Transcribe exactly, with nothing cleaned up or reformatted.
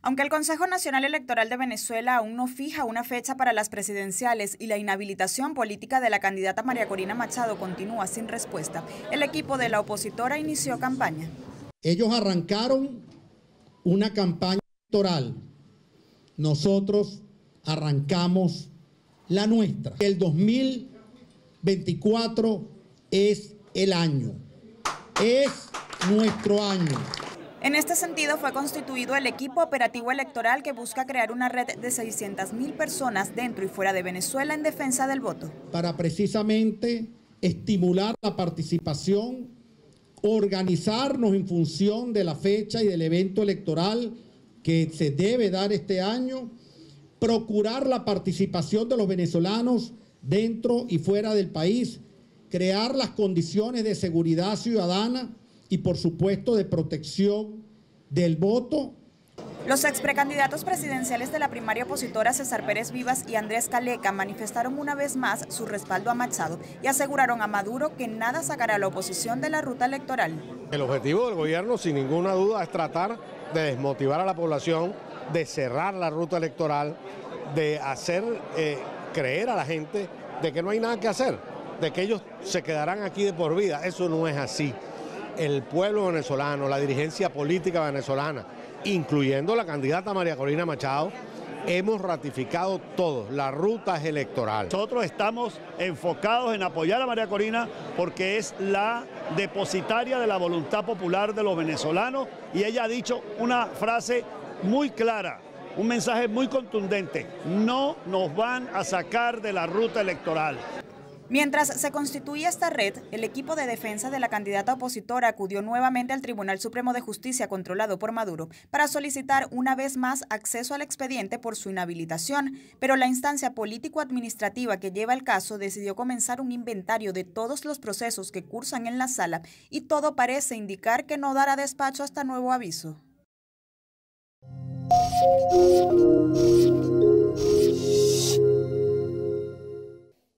Aunque el Consejo Nacional Electoral de Venezuela aún no fija una fecha para las presidenciales y la inhabilitación política de la candidata María Corina Machado continúa sin respuesta, el equipo de la opositora inició campaña. Ellos arrancaron una campaña electoral. Nosotros arrancamos la nuestra. El dos mil veinticuatro es el año. Es nuestro año. En este sentido, fue constituido el equipo operativo electoral que busca crear una red de seiscientas mil personas dentro y fuera de Venezuela en defensa del voto. Para precisamente estimular la participación, organizarnos en función de la fecha y del evento electoral que se debe dar este año, procurar la participación de los venezolanos dentro y fuera del país, crear las condiciones de seguridad ciudadana y por supuesto de protección del voto. Los ex precandidatos presidenciales de la primaria opositora César Pérez Vivas y Andrés Caleca manifestaron una vez más su respaldo a Machado y aseguraron a Maduro que nada sacará a la oposición de la ruta electoral. El objetivo del gobierno, sin ninguna duda, es tratar de desmotivar a la población, de cerrar la ruta electoral, de hacer eh, creer a la gente de que no hay nada que hacer, de que ellos se quedarán aquí de por vida. Eso no es así. El pueblo venezolano, la dirigencia política venezolana, incluyendo la candidata María Corina Machado, hemos ratificado todo, la ruta es electoral. Nosotros estamos enfocados en apoyar a María Corina porque es la depositaria de la voluntad popular de los venezolanos y ella ha dicho una frase muy clara, un mensaje muy contundente: no nos van a sacar de la ruta electoral. Mientras se constituía esta red, el equipo de defensa de la candidata opositora acudió nuevamente al Tribunal Supremo de Justicia controlado por Maduro para solicitar una vez más acceso al expediente por su inhabilitación, pero la instancia político-administrativa que lleva el caso decidió comenzar un inventario de todos los procesos que cursan en la sala y todo parece indicar que no dará despacho hasta nuevo aviso.